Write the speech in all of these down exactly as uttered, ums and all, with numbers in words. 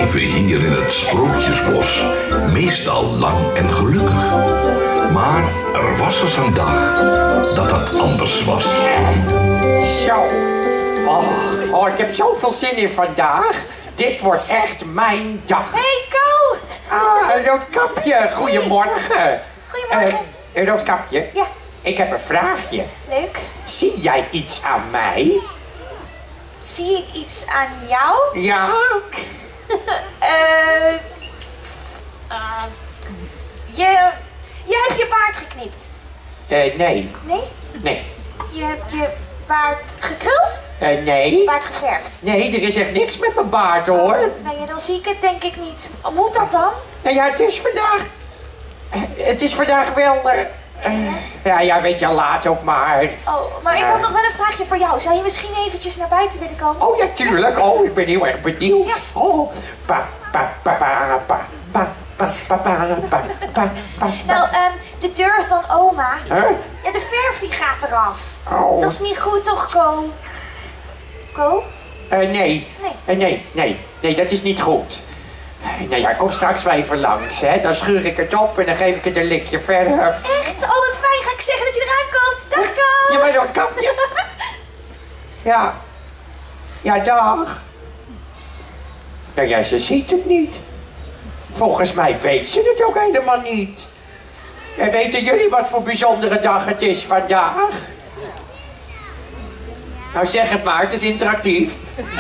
leven hier in het Sprookjesbos meestal lang en gelukkig. Maar er was eens een dag dat het anders was. Zo. Oh, oh, ik heb zoveel zin in vandaag. Dit wordt echt mijn dag. Hey, Ko! Ah, Roodkapje, goedemorgen. Goedemorgen. Uh, Roodkapje? Ja. Ik heb een vraagje. Leuk. Zie jij iets aan mij? Zie ik iets aan jou? Ja? Eh... uh, je... Je hebt je baard geknipt. Uh, nee. Nee? Nee. Je hebt je baard gekruld? Uh, nee. Baard geverfd? Nee, er is echt niks met mijn baard, hoor. Nou ja, dan zie ik het denk ik niet. Moet dat dan? Nou ja, het is vandaag... Uh, het is vandaag wel... Uh, uh, ja, ja, weet je, laat ook maar. Oh, maar ik had nog wel een vraagje voor jou. Zou je misschien eventjes naar buiten willen komen? Oh ja, tuurlijk. Oh, ik ben heel erg benieuwd. Ja. Oh, pa, pa, pa, pa, pa, pa, pa, pa, pa, pa, pa, pa. Nou, um, de deur van oma. Huh? Ja, de verf die gaat eraf. Oh. Dat is niet goed, toch, Ko? Ko? Uh, nee. Nee. Uh, nee, nee. Nee, dat is niet goed. Uh, nou ja, kom straks wel even langs, hè. Dan schuur ik het op en dan geef ik het een likje verder. Echt? Oh, wat fijn. Ga ik zeggen dat je eraan komt. Dag, Ko. Ja, maar dat kan je. Ja. Ja, dag. Nou ja, ze ziet het niet. Volgens mij weet ze het ook helemaal niet. En weten jullie wat voor bijzondere dag het is vandaag? Nou, zeg het maar, het is interactief.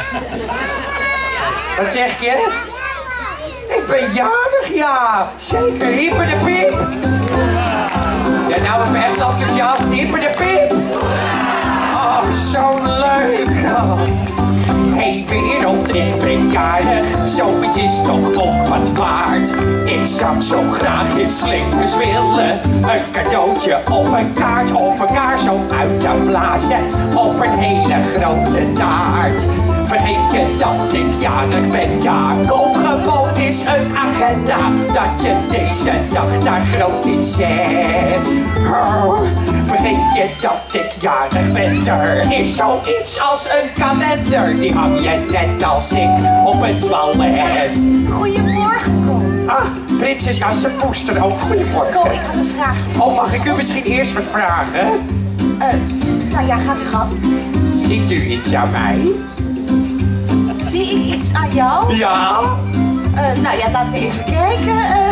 Wat zeg je? Ik ben jarig, ja. Zeker, hyper de piep. Ja, nou, ik ben echt enthousiast. Hyper de piep. Oh, zo leuk. Oh. Hey wereld, ik ben jarig. Zoiets is toch ook wat waard. Ik zou zo graag in slingers willen. Een cadeautje of een kaart of een kaars zo uit te blazen op een hele grote taart. Vergeet je dat ik jarig ben? Ja, koop gewoon eens een agenda dat je deze dag daar groot in zet. Oh, vergeet je dat ik jarig ben? Er is zoiets als een kalender, die hang je net als ik op een toilet. Goedemorgen, Ko. Ah, prinses Assepoester, oh goedemorgen. Ko, ik had een vraagje. Oh, mag ik u misschien eerst wat vragen? Uh, nou ja, gaat u gang. Ziet u iets aan mij? Zie ik iets aan jou? Ja. Uh, nou ja, laten we even kijken. Uh...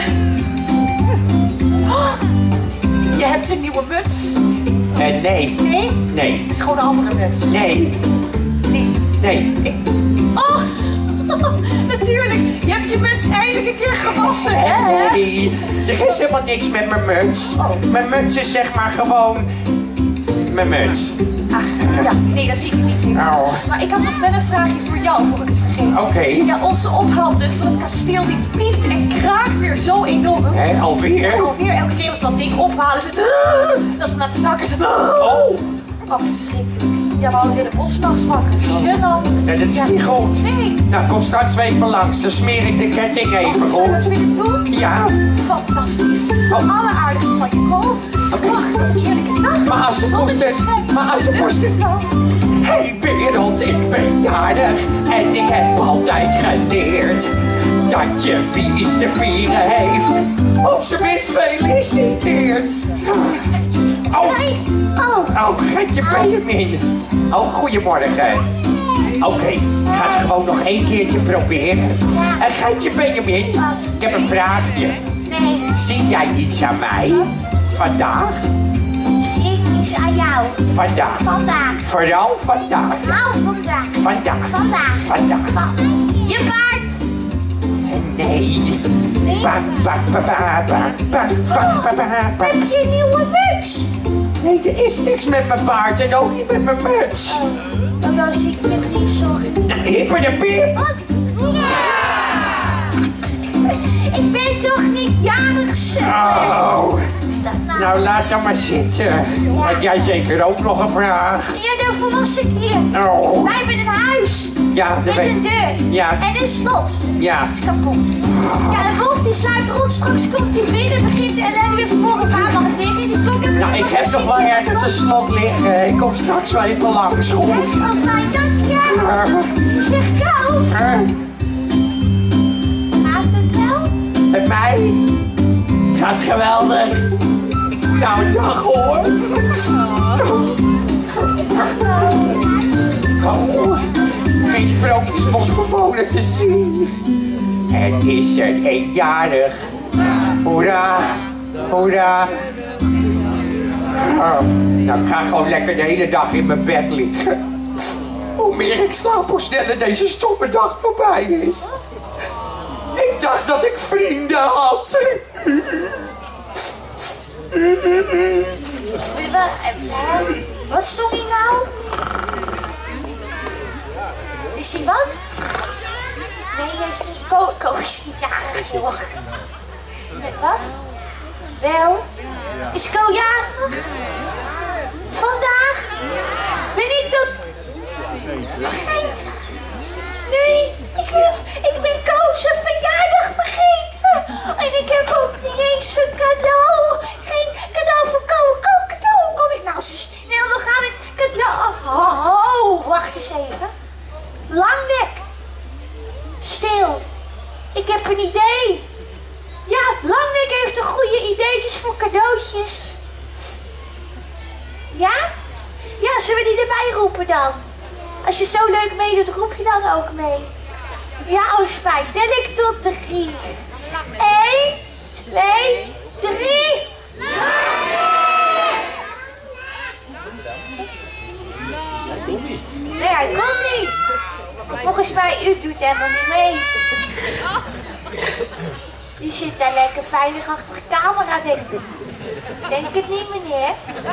Oh, je hebt een nieuwe muts. Uh, nee. Nee? Nee. Het is gewoon een andere muts. Nee. Niet? Nee. Ik... Oh, natuurlijk. Je hebt je muts eindelijk een keer gewassen, hè? Nee, er is helemaal niks met mijn muts. Oh. Mijn muts is zeg maar gewoon... mijn muts. Ach, ja, nee, dat zie ik niet helemaal. Oh. Maar ik had nog wel een vraagje voor jou, voor ik het vergeet. Oké. Ja, onze ophaalbrug van het kasteel, die piept en kraakt weer zo enorm. Hé, alweer? En alweer, elke keer als we dat ding ophalen, is het... Uh, als we laten zakken, is het... Uh, Oh. oh, verschrikkelijk. Ja, we houden het hele bos 's nachts wakker. Gênant. Nee, dat is Ja. niet goed. Nee. Nou, kom straks weer even langs. Dan smeer ik de ketting even Oh, zou je dat goed. willen doen? Ja. Fantastisch. Oh. Alleraardigste van je Ko. Oké. Ach, wat een heerlijke dag. Maar als ze moesten, maar als ze moesten. Hey wereld, ik ben jarig en ik heb altijd geleerd dat je wie iets te vieren heeft, op zijn minst feliciteert. Oh, Nee. Oh. oh, Getje Benjamin. Oh, goedemorgen. Oké, okay, ik ga het gewoon nog één keertje proberen. Ja. En Getje Benjamin, Wat? ik heb een vraagje. Nee. Zie jij iets aan mij? Vandaag? Zie ik iets aan jou? Vandaag. Vandaag. Vooral vandaag. Nou, vandaag. Vandaag. Vandaag. Vandaag. Van. Je baard. Nee. Nee? Ba, ba, ba, ba, ba, ba, ba, ba, ba, ba. Heb je een nieuwe muts? Nee, er is niks met mijn baard en ook niet met mijn muts. Oh, dan nou zie ik het niet, sorry. Nou, hipper de piep. Wat? Ik ben toch niet jarig, zeg. Oh. Is dat nou? Nou, laat je maar zitten. Had jij zeker ook nog een vraag? Ja, de volwassen keer. Oh. Wij hebben een huis. Ja, de Met een weet. deur. Ja. En een slot. Ja. Is kapot. Ja, een wolf die sluipt rond. Straks komt hij binnen, begint de ellende weer vervolgens. Waar mag ik weer in die klok? Nou, ik heb nog wel ergens een slot liggen. Ik kom straks wel even langs. Goed. Oh, fijn, dank je. Uh, Zeg, Ko. uh. mij? Het gaat geweldig. Nou, dag hoor. Oh, geen sprookjesbosbewoner te zien. Het is een eenjarig. Hoera, hoera. Oh, nou, ik ga gewoon lekker de hele dag in mijn bed liggen. Hoe meer ik slaap, hoe sneller deze stomme dag voorbij is. Ik dacht dat ik vrienden had. Wat zong hij nou? Is hij wat? Nee, hij is niet. Ko, Ko is niet jarig, joh. Nee, wat? Wel? Is Ko jarig? Vandaag? Ben ik dat vergeten? Nee, ik ben, ik ben Ko's verjaardag vergeten. En ik heb ook niet eens een cadeau. Geen cadeau voor Ko. Ko, cadeau. Kom ik nou zo snel, dan ga ik cadeau. Oh, wacht eens even. Langnek. Stil. Ik heb een idee. Ja, Langnek heeft een goede ideetjes voor cadeautjes. Ja? Ja, zullen we die erbij roepen dan? Als je zo leuk meedoet, roep je dan ook mee. Ja, oh is fijn. Tel ik tot drie. Eén, twee, drie. Nee, hij komt niet. Volgens mij, u doet helemaal niet mee. U zit daar lekker veilig achter de camera, denk ik. Denk het niet, meneer.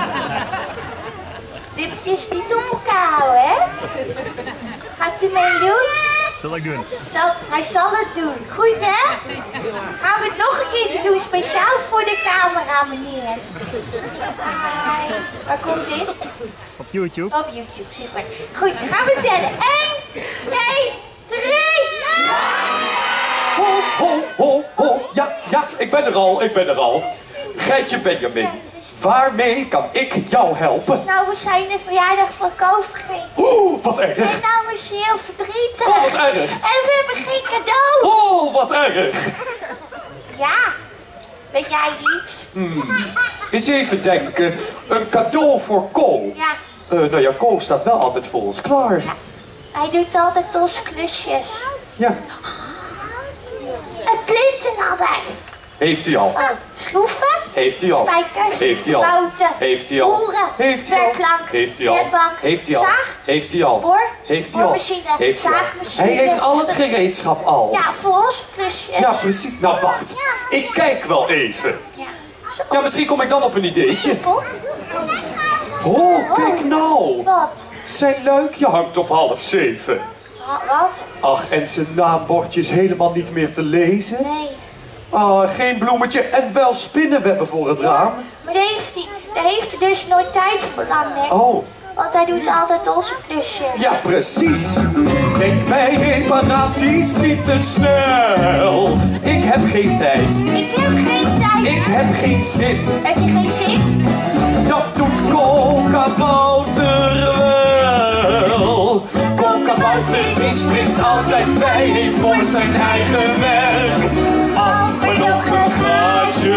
Lipjes niet op elkaar houden, hè? Gaat u meedoen? Zal ik doen? Zal, hij zal het doen. Goed, hè? Gaan we het nog een keertje doen, speciaal voor de camera, meneer. Hi. Waar komt dit? Op YouTube. Op YouTube, super. Goed, gaan we tellen. Eén, twee, drie. Ho, ho, ho, ho. Ja, ja, ik ben er al, ik ben er al. Geitje Benjamin, waarmee kan ik jou helpen? Nou, we zijn de verjaardag van Ko vergeten. Oeh, wat erg. En nou is hij heel verdrietig. Oh, wat erg. En we hebben geen cadeau. Oh, wat erg. Ja, weet jij iets? Hmm. Eens even denken, een cadeau voor Ko. Ja. Uh, nou ja, Ko staat wel altijd voor ons klaar. Ja. Hij doet altijd onze klusjes. Ja. Een plintenladder. Heeft hij al. Oh, schroeven. Heeft hij al. Spijkers. Heeft hij al. Bouten. Heeft hij al. Boeren. Heeft hij al. Werkplank. Heeft hij al. Werkbank. Heeft hij al. Zaag. Heeft hij al. Boor. Heeft hij al. Boormachine. Heeft hij al. Zaagmachine. Hij heeft al het gereedschap al. Ja, voor onze klusjes. Ja, precies. Nou, wacht. Ja. Ik kijk wel even. Ja. Zo. Ja, misschien kom ik dan op een ideetje. Simpel. Oh, kijk nou. Wat? Zijn luikje hangt op half zeven. Wa- Wat? Ach, en zijn naambordje is helemaal niet meer te lezen. Nee. Ah, geen bloemetje en wel spinnenwebben voor het raam. Maar daar heeft hij, daar heeft hij dus nooit tijd voor lang, hè? Oh, Want hij doet altijd onze klusjes. ja precies. Denk bij reparaties niet te snel. Ik heb geen tijd. Ik heb geen tijd. Ik heb geen zin. Heb je geen zin? Dat doet Kokabouter wel. Kokabouter die springt altijd bij voor zijn eigen werk. Amper nog een gaatje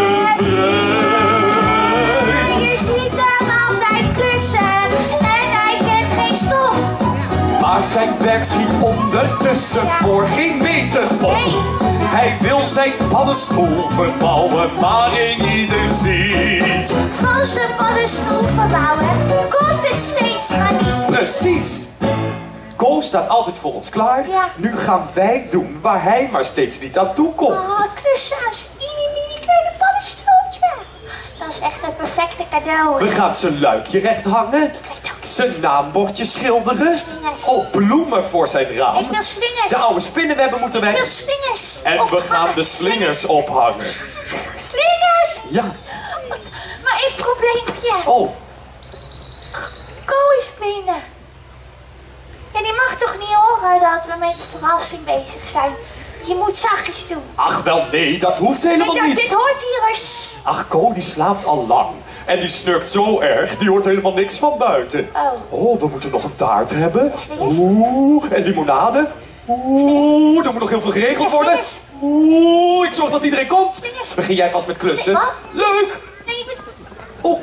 vrij. Je ziet hem altijd klussen en hij kent geen stop. Maar zijn werk schiet ondertussen voor geen meter op. Nee. Hij wil zijn paddenstoel verbouwen, maar in ieder ziet. Van zijn paddenstoel verbouwen komt het steeds maar niet. Precies. Ko staat altijd voor ons klaar. Ja. Nu gaan wij doen waar hij maar steeds niet aan toe komt. Oh, klussen aan zijn mini mini kleine paddenstoeltje. Dat is echt het perfecte cadeau. We gaan zijn luikje recht hangen. Ik weet ook iets. Zijn naambordje schilderen. Slingers. Op bloemen voor zijn raam. Ik wil slingers. De oude spinnenwebben moeten Ik wil weg. slingers. En we ophangen. gaan de slingers ophangen. Slingers! Ja. Wat- Maar één probleempje. Oh, Ko is binnen. Ja, die mag toch niet horen dat we met de verrassing bezig zijn. Je moet zachtjes doen. ach wel nee, dat hoeft helemaal Nee, dat- niet. dit hoort hier eens. Ach, Ko die slaapt al lang. En die snurkt zo erg, die hoort helemaal niks van buiten. Oh. Oh, we moeten nog een taart hebben. Slingers? Oeh, en limonade. Oeh, er moet nog heel veel geregeld Ja, worden. yes. Oeh, ik zorg dat iedereen komt. Yes. Begin jij vast met klussen. Wat? Leuk. Nee, je bent... Oh,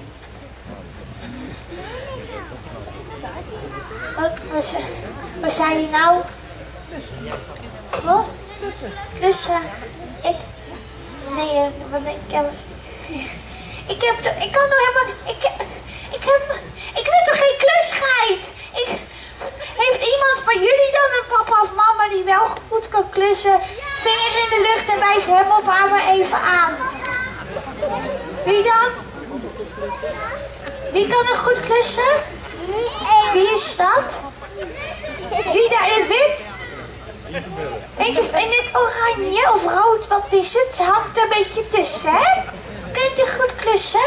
Wat, wat, ze- wat zei je nou? Wat? Klussen. Ik... Nee, eh, wat, ik heb... Ik heb toch... Ik kan nog helemaal... Ik heb... Ik heb... Ik ben toch geen klusgeit? Ik... Heeft iemand van jullie dan een papa of mama die wel goed kan klussen? Vinger in de lucht en wijs hem of haar maar even aan. Wie dan? Wie kan er goed klussen? Wie is dat? Die daar in het wit? Eentje in het oranje of rood, wat is het? Ze hangt er een beetje tussen, hè? Kunt u goed klussen?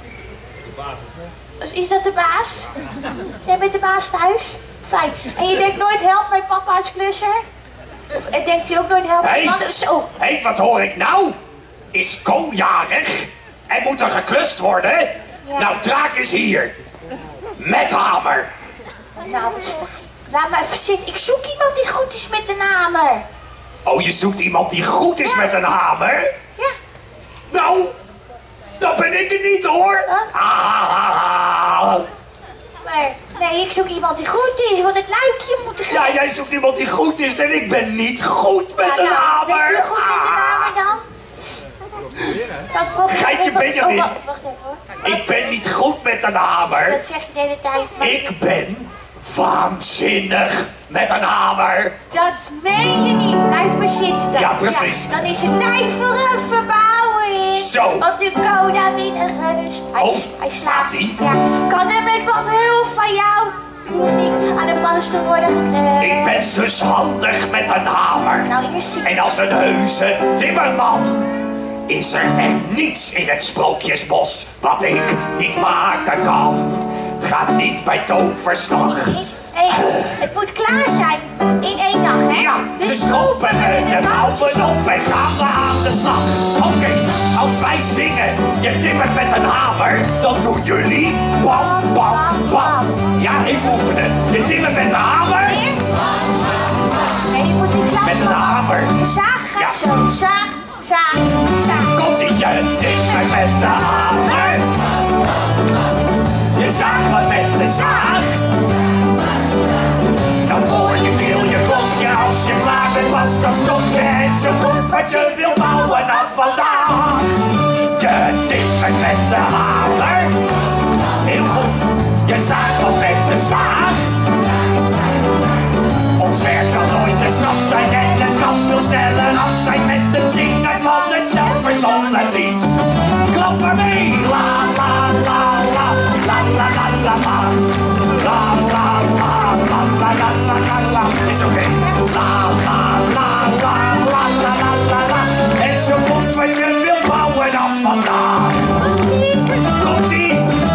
Dus is dat de baas? Jij bent de baas thuis? Fijn. En je denkt nooit, help, mijn papa is klusser? Of en denkt u ook nooit, help, mijn Hé, man is zo? hey, wat hoor ik nou? Is Ko jarig? En moet er geklust worden? Ja. Nou, Draak is hier. Met hamer. Nou, wat fijn. Laat me even zitten. Ik zoek iemand die goed is met een hamer. Oh, je zoekt iemand die goed is Ja. met een hamer? Ja. Nou, dat ben ik het niet hoor. Wat? Ah. Maar, nee, ik zoek iemand die goed is, want het luikje moet er... Ja, jij zoekt iemand die goed is en ik ben niet goed met Ja, een nou, hamer. bent u goed met een hamer dan? Dan probeer ik Geitje, even- ben je oh, niet? wacht, wacht even hoor. Ik ben niet goed met een hamer. Dat zeg je de hele tijd, maar Ik ben waanzinnig met een hamer. dat meen je niet. Blijf maar zitten dan. Ja, precies. Ja, dan is het tijd voor een verbouwing. Zo. Op de coda in een rust. Hij, Oh, hij slaapt. slaapt-ie? Ja, kan er met wat hulp van jou. U hoeft niet aan de paddenstoel worden gekleurd. Ik ben dus handig met een hamer. Nou, eerst zie En als een heuse timmerman is er echt niets in het Sprookjesbos wat ik niet maken kan. Het gaat niet bij toverslag. Hé, het moet klaar zijn. In één dag, hè? Ja, dus stropen we de mouwen op en gaan we aan de slag. Oké, als wij zingen, je timmert met een hamer, dan doen jullie bam, bam, bam. Ja, even oefenen. Je timmert met de hamer. Weer? Nee, je moet niet klaar Met een hamer. De zaag gaat Ja. zo. Zaag, zaag, zaag. Komt ie, je timmert met de hamer. Je zaagt wat met de zaag. Dan hoor je tril je klokje als je klaar bent, was dan stop je het zo goed wat je wil bouwen af vandaag. Je timmert met de hamer. Heel goed, je zaagt wat met de zaag. Ons werk kan nooit te snel zijn en het kan veel sneller af zijn met het zingen van het zelfverzonnen lied. Klap er mee, la la la la, la la la la la, la la la la la la la la la. Het is oké. La la la la la la la la la. En zo komt wat je wil bouwen af vandaag. Komt-ie.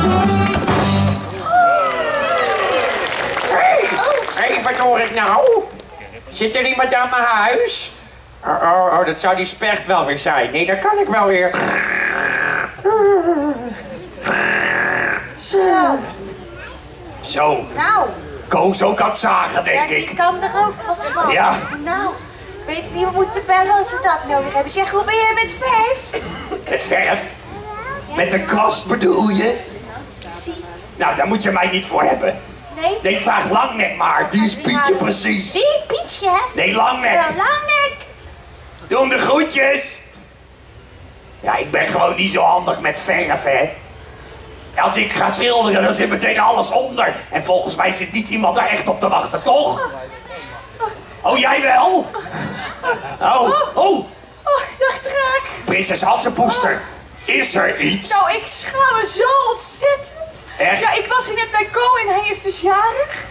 Hé, hey, wat hoor ik nou? Zit er iemand aan mijn huis? Oh, oh, oh, dat zou die specht wel weer zijn. Nee, dat kan ik wel weer. Zo. Zo, Nou, Koos ook aan het zagen, ja, denk die ik. kan er ook wat van. Ja. Nou, weet je wie we moeten bellen als we dat nodig hebben? Zeg, hoe ben jij met verf? Met verf? Met een kwast bedoel je? Zie. Nou, daar moet je mij niet voor hebben. Nee? Nee, vraag Langnek maar. Die is Pietje precies. Zie, Pietje, hè? Nee, Langnek. Nou, Langnek. Doe hem de groetjes. Ja, ik ben gewoon niet zo handig met verf, hè. Als ik ga schilderen, dan zit meteen alles onder. En volgens mij zit niet iemand daar echt op te wachten, toch? Oh, jij wel? Oh, oh. Oh, dag Draak. Prinses Assepoester. Is er iets? Nou, ik schaam me zo ontzettend. Echt? Ja, ik was hier net bij Ko en hij is dus jarig.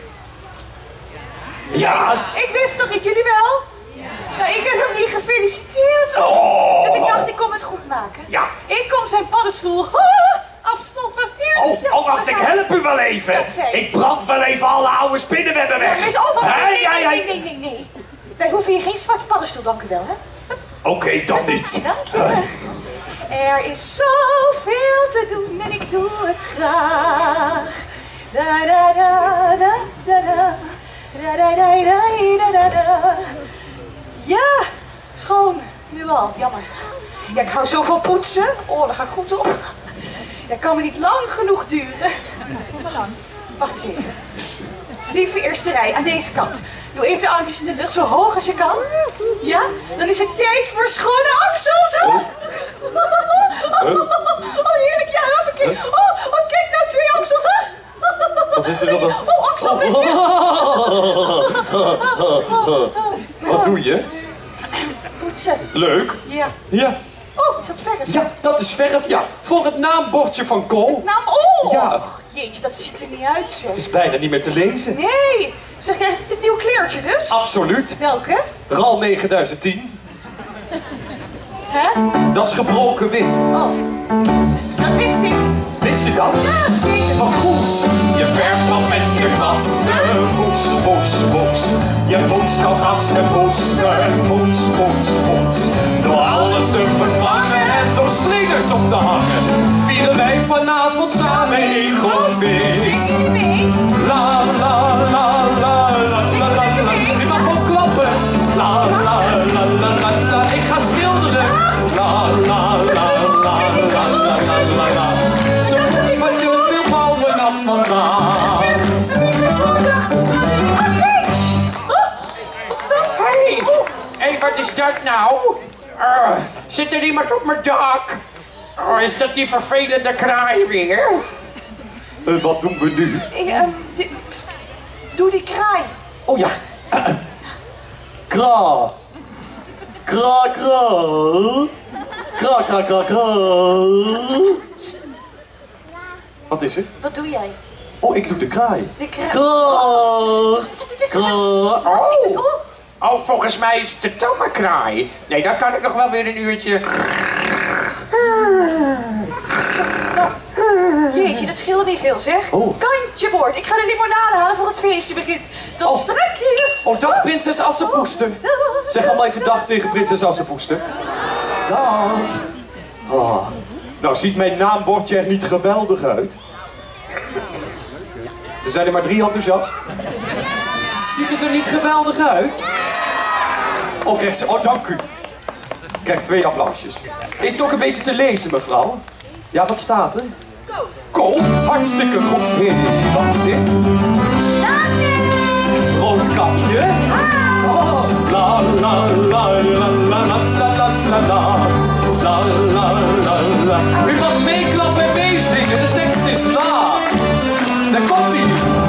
Ja. Ik wist dat niet, jullie wel? Nou, ik heb hem niet gefeliciteerd. Oh. Dus ik dacht, ik kom het goed maken. Ja. Ik kom zijn paddenstoel ah, afstoffen. Hier. Oh, Ja, oh, wacht, ik daar. help u wel even. Ja, fijn. Ik brand wel even alle oude spinnenwebben Ja, weg. dus, oh, wacht, Hè, nee, ja, nee, ja. nee, nee, nee, nee. Wij hoeven hier geen zwarte paddenstoel, dank u wel, hè? Oké, dan niet. Dank je. Er is zoveel te doen en ik doe het graag. Da da da da da da Da, da, da, da, da, da. Ja, schoon. Nu al, jammer. Ja, ik hou zo van poetsen. Oh, daar ga ik goed op. Ja, kan me niet lang genoeg duren. Wacht eens even. Lieve eerste rij, aan deze kant. Doe even de armpjes in de lucht, zo hoog als je kan. Ja, dan is het tijd voor schone aksels. Oh, oh heerlijk, ja, hoppakee. Oh, oh, kijk nou, twee aksels. Wat is er dan? Oh, aksel. Wat doe je? Poetsen. Leuk. Ja. Ja. Oh, is dat verf? Ja, dat is verf, ja. Voor het naambordje van Cole. Naam, oh! Ja. Jeetje, dat ziet er niet uit, zeg. Is bijna niet meer te lezen. Nee! Zeg, krijgt het een nieuw kleurtje dus? Absoluut. Welke? RAL negenduizend tien. Hè? Dat is gebroken wit. Oh. Dat wist ik. Wist je dat? Ja, zeker. Wat goed. Je verft wat met je kwasten. Poets, poets, poets. Je poetst als assen poetsen. Poets, poets, poets. Door alles te vervangen en door slingers op te hangen. Vieren wij vanavond samen in Godfeest. Zingt je niet mee? La la la la la la la la. Je mag ook klappen. La la la la la la. Ik ga schilderen. La la la la la la la la la. Zo goed wat je wil bouwen af vandaag. Hé, hey, wat is dat nou? Uh, zit er iemand op mijn dak? Oh, is dat die vervelende kraai weer? Uh, wat doen we nu? Ik, ehm, di- doe die kraai. Oh ja. Kra. Kra, kra. Kra, kra, kra, kra. Wat is er? Wat doe jij? Oh, ik doe de kraai. De kraai. Kra. Kra. Oh. Oh, volgens mij is het de tamme kraai. Nee, dan kan ik nog wel weer een uurtje. Jeetje, dat scheelde niet veel, zeg. Oh. Kantje boord. Ik ga de limonade halen voor het feestje begint. Tot Oh. strakjes. Oh, dag prinses Assepoester. Zeg allemaal even dag tegen prinses Assepoester. Dag. Oh. Nou, ziet mijn naambordje er niet geweldig uit? Er zijn er maar drie enthousiast. Ziet het er niet geweldig uit? Oh, krijgt ze... Oh, dank u. Krijgt twee applausjes. Is het ook een beetje te lezen, mevrouw? Ja, wat staat er? Kool. Hartstikke goed. Hé, wat is dit? Rood kapje. Oh, la la la la la la la la la. La la la la. U mag meeklappen en meezingen, de tekst is la. Daar komt ie.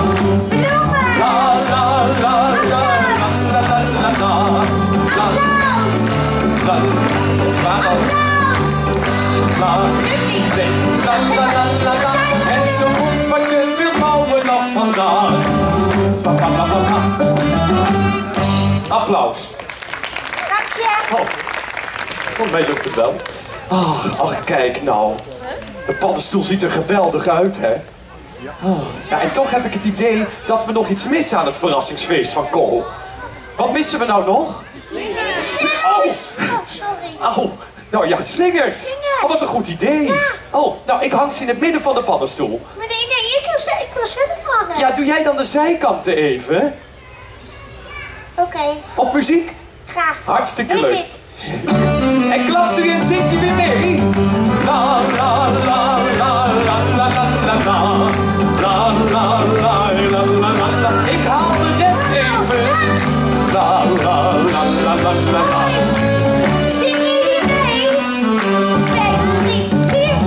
La la la la la la la la. La la. Dat is waar dan. La. Nee. La la la la la. En zo goed wat je wil bouwen af vandaag. Pa, pa, pa, pa, pa. Applaus. Dank je. Oh. Oh, mij lukt het wel. Ach, ach, kijk nou. De paddenstoel ziet er geweldig uit, hè? Oh. Ja, en toch heb ik het idee dat we nog iets missen aan het verrassingsfeest van Cole. Wat missen we nou nog? Oh, Oh, sorry. oh. Nou ja, slingers. Oh, wat een goed idee. Oh, nou, ik hang ze in het midden van de paddenstoel. Maar nee, nee, ik wil, ze- ik wil zelf hangen. Ja, doe jij dan de zijkanten even? Oké, Op muziek? graag. Hartstikke Weet leuk. dit. En klapt u en zingt u weer mee? La la la la la la la la la. La la la la la la la. Ik haal de rest even. La la la la la la la. Zingen jullie mee? Twee, drie, vier.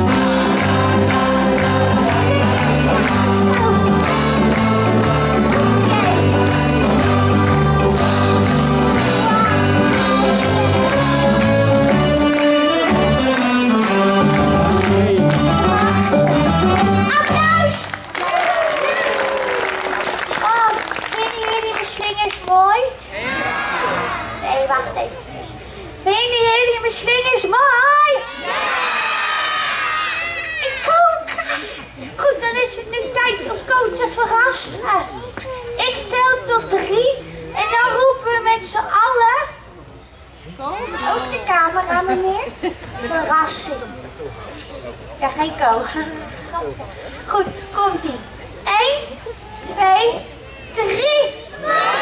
Zo. Applaus! Oh, vinden jullie mijn slingers mooi? Nee, wacht even. Vinden jullie mijn slingers mooi? Ik ook. Goed, dan is het nu tijd om Ko te verrassen. Ik tel tot drie en dan roepen we met z'n allen. Ook de camera, meneer. Verrassing. Ja, geen Ko. Grapje. Goed, komt-ie. Eén, twee, drie.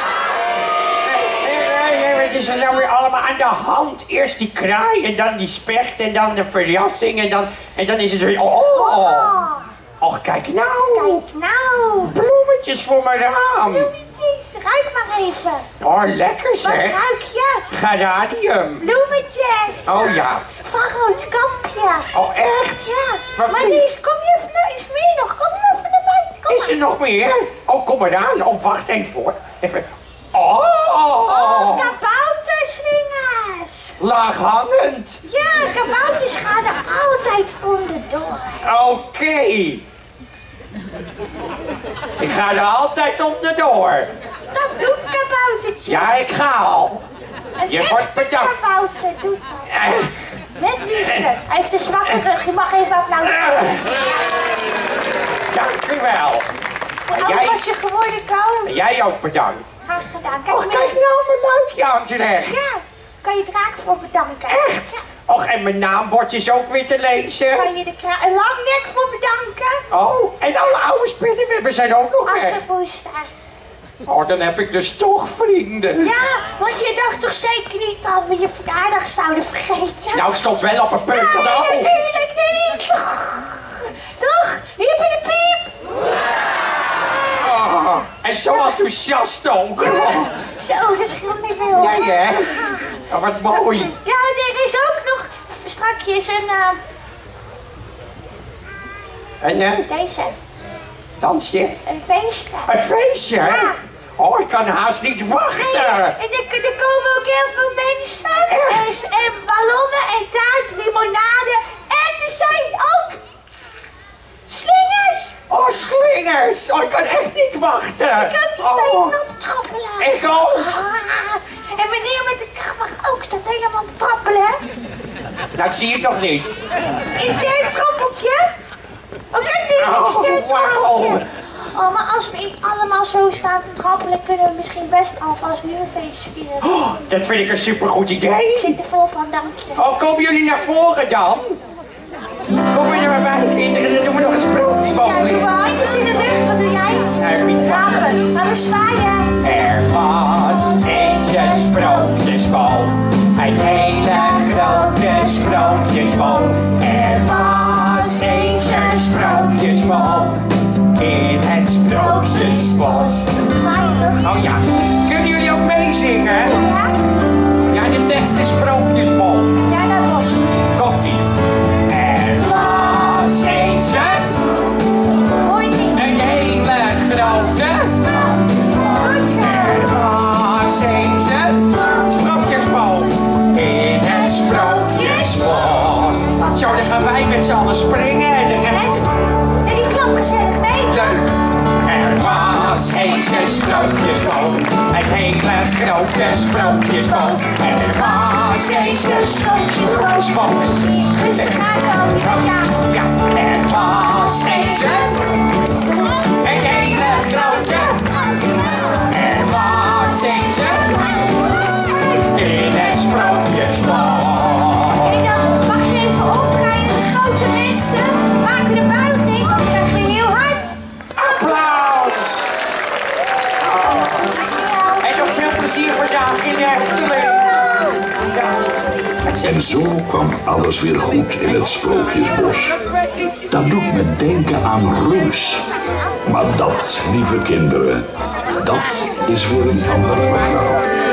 is er nou weer allemaal aan de hand? Eerst die kraai en dan die specht en dan de verrassing en dan, en dan is het weer... Oh, oh. Och, kijk nou. Kijk nou. Bloemetjes voor mijn raam. Bloemetjes, ruik maar even. Oh, lekker zeg. Wat ruik je? Geranium. Bloemetjes. Oh ja. Van Roodkampje. Oh, echt? Ja. Wat maar lief. die is, kom je even, naar- is meer nog, kom je even naar buiten. Kom Is maar. er nog meer? Oh, kom maar aan. Oh, wacht even hoor. Even. Oh. Oh, kabouterslingers. Laaghangend. Ja, kabouters gaan er altijd onderdoor. Oké. Ik ga er altijd onderdoor. Dat doen kaboutertjes. Ja, ik ga al. Een je echte wordt bedankt. kabouter doet dat. Eh, Met liefde. Hij heeft een zwakke rug. Je mag even applaus geven. Dank u wel. Hoe oud jij- was je geworden, Ko? En jij ook bedankt. Graag gedaan. Kijk, Och, met- kijk nou mijn luikje aan terecht. Ja, kan je het raak voor bedanken. Echt? Ja. Och, en mijn naambordje is ook weer te lezen. Kan je de kra- een langnek voor bedanken? Oh, en alle oude spinnenwebben zijn ook nog weg. Assenpoester. Oh, dan heb ik dus toch vrienden. Ja, want je dacht toch zeker niet dat we je verjaardag zouden vergeten? Nou, ik stond wel op een punt. Nee, Oh. natuurlijk niet. Toch? Hier bij de piep. Oh, en zo enthousiast ook. Zo, dat scheelt niet veel. Nee, hè? Oh, wat mooi. Ja, er is ook nog strakjes een, uh, En eh, deze, dansje? een feestje. Een feestje, hè? Ja. Oh, ik kan haast niet wachten. En er, er komen ook heel veel mensen. Echt? En, en ballonnen en taart, limonade. En er zijn ook slingers. Oh, slingers. Oh, ik kan echt niet wachten. Ik ook, die staan Oh, helemaal te trappelen. ik ook. Ah, en meneer met de camera ook staat helemaal te trappelen. Dat zie ik nog niet. Intern trappeltje. Oh, kijk nu, een Oh, extern trappeltje. wauw. Oh, maar als we allemaal zo staan te trappelen, kunnen we misschien best alvast nu een feestje vieren. Oh, dat vind ik een supergoed Ik idee. zit er vol van, dank je. Oh, komen jullie naar voren dan? Kom je er maar bij, kinderen. Dan doen we nog een Ja, sprookjesbal. doe we handjes in de lucht. Wat doe jij? Nee, niet Rapen. Maar we zwaaien. Er was eens een sprookjesbal. Een hele grote sprookjesbal. Er was eens een sprookjesbal. In het sprookjesbos. Zwaaien toch? Oh ja, kunnen jullie ook meezingen? Ja? Ja, de tekst is sprookjesbal. Ja, dat was. Komt-ie. Er was eens een, Hoor je niet? een hele grote. Goed zo. Er was eens een sprookjesbal. In het sprookjesbos. Zo, dan gaan wij met z'n allen springen en de rest... Rest. En die klap gezellig mee. Leuk. Er was eens een sprookjesbal. Een hele grote sprookjesbal. Er was eens een sprookjesbal. Rustig aan, Ko. Ja. Ja, er was eens een, een hele grote. Er was eens een, in het sprookjesbal. En dan mag je even opdraaien. De grote mensen maken de buiging. Dan krijg je heel hard. Applaus! Dankjewel. En nog veel plezier vandaag in de Efteling. Ja. En zo kwam alles weer goed in het Sprookjesbos. Dat doet me denken aan Reus. Maar dat, lieve kinderen, dat is weer een ander verhaal.